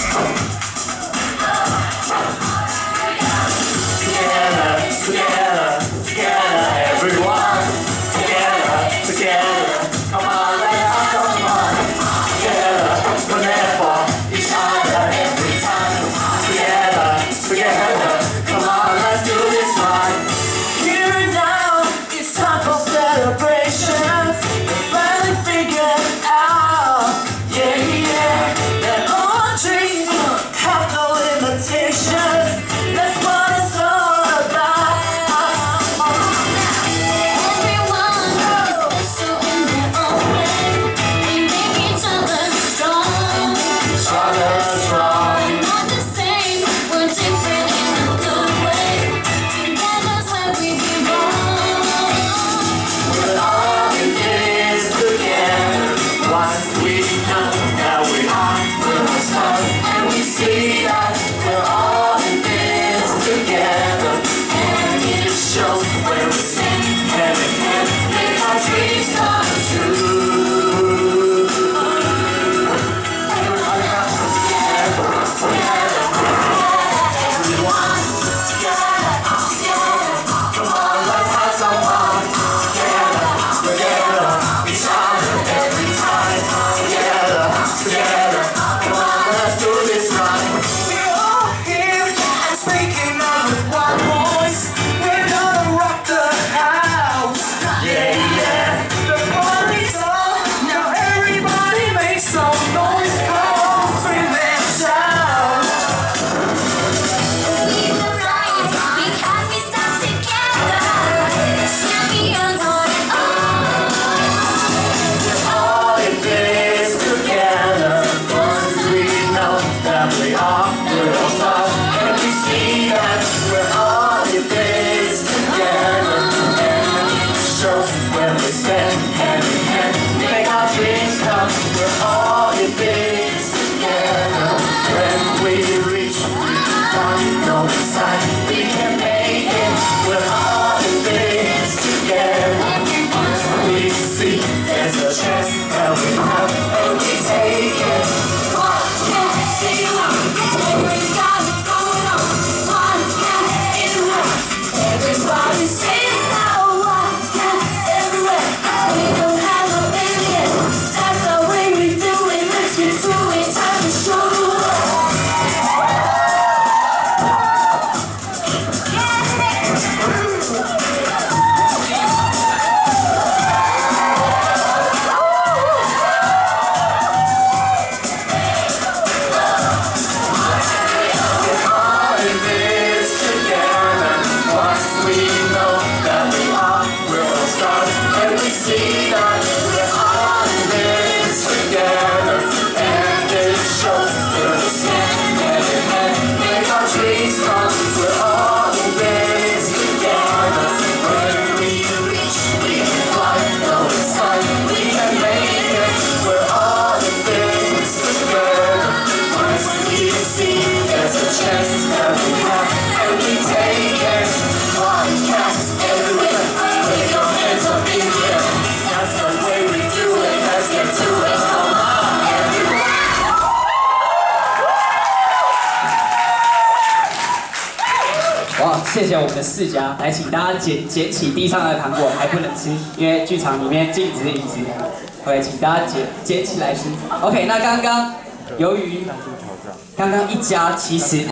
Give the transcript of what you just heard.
哇，谢谢我们的世家，来请大家捡起地上的糖果，还不能吃，因为剧场里面禁止饮食。OK， 请大家捡起来吃。OK， 那刚刚由于刚刚一家其实。